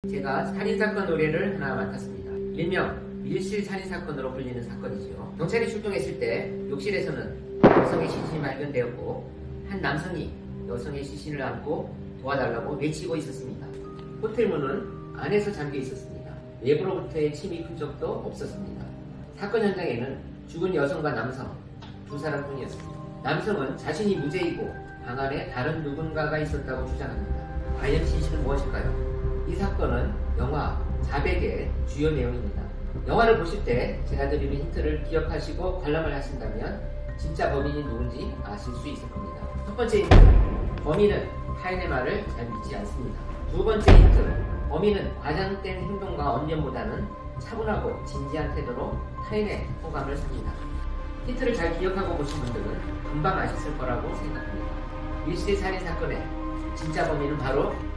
제가 살인사건 의뢰를 하나 맡았습니다. 일명 밀실 살인사건으로 불리는 사건이죠. 경찰이 출동했을 때 욕실에서는 여성의 시신이 발견되었고 한 남성이 여성의 시신을 안고 도와달라고 외치고 있었습니다. 호텔 문은 안에서 잠겨 있었습니다. 외부로부터의 침입 흔적도 없었습니다. 사건 현장에는 죽은 여성과 남성 두 사람뿐이었습니다. 남성은 자신이 무죄이고 방 안에 다른 누군가가 있었다고 주장합니다. 과연 진실은 무엇일까요? 이 사건은 영화 자백의 주요 내용입니다. 영화를 보실 때 제가 드리는 힌트를 기억하시고 관람을 하신다면 진짜 범인이 누군지 아실 수 있을 겁니다. 첫 번째 힌트, 범인은 타인의 말을 잘 믿지 않습니다. 두 번째 힌트, 범인은 과장된 행동과 언변보다는 차분하고 진지한 태도로 타인의 호감을 삽니다. 힌트를 잘 기억하고 보신 분들은 금방 아셨을 거라고 생각합니다. 밀실 살인 사건의 진짜 범인은 바로